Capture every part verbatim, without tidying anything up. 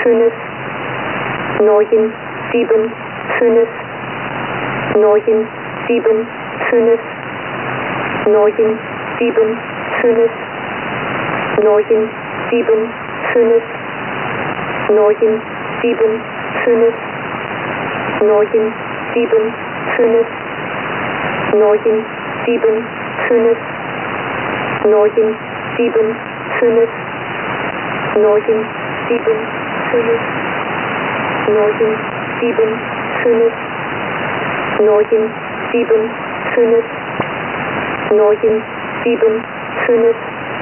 fünf, neun, sieben, fünf, neun, sieben, fünf, neun, sieben, fünf, neun, sieben, fünf, neun, sieben, fünf, neun, sieben, fünf, neun, sieben, fünf, neun, sieben, fünf, neun, sieben, fünf, neun, sieben, fünf, neun, sieben, fünf, neun, sieben, fünf,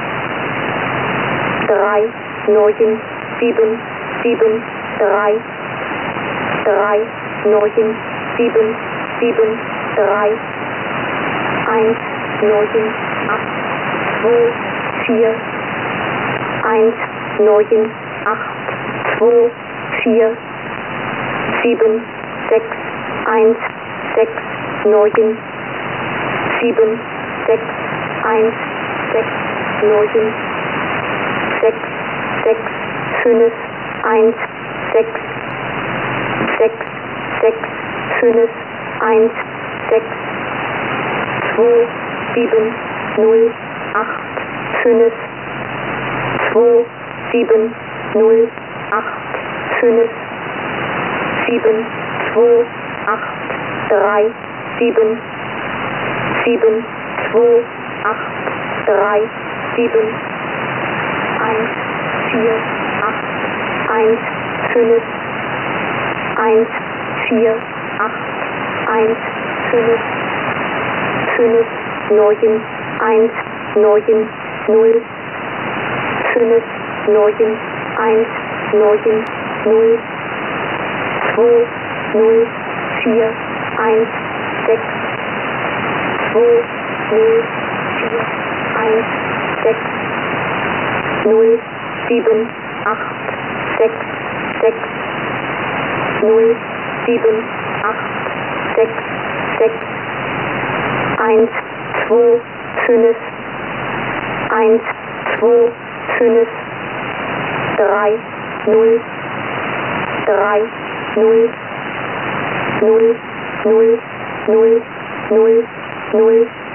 drei, neun, sieben, sieben, drei, drei, neun, sieben, sieben, drei, eins, neun, acht, zwei, vier, eins, neun, acht, zwei, vier, sieben, sechs, eins, sechs, neun, sieben, sechs, eins, sechs, neun, sechs, sechs, fünf, eins, sechs, sechs, sechs, fünf, eins, sechs, zwei, sieben, null, acht, fünf, zwei, sieben, null, acht, fünf, sieben, zwei, acht, drei, sieben, sieben, zwei, acht, drei, sieben, eins, vier, acht, eins, fünf, eins, vier, acht, eins, fünf, fünf, neun, eins, neun, null, fünf, neun, eins, neun, null, zwei, null, vier, eins, sechs, zwei, null, vier, eins, sechs, null, sieben, acht, sechs, sechs, null, sieben, acht, sechs, sechs, eins, zwei, fünf, eins, zwei, fünf, drei, null, drei, null, null, null, null, null, null,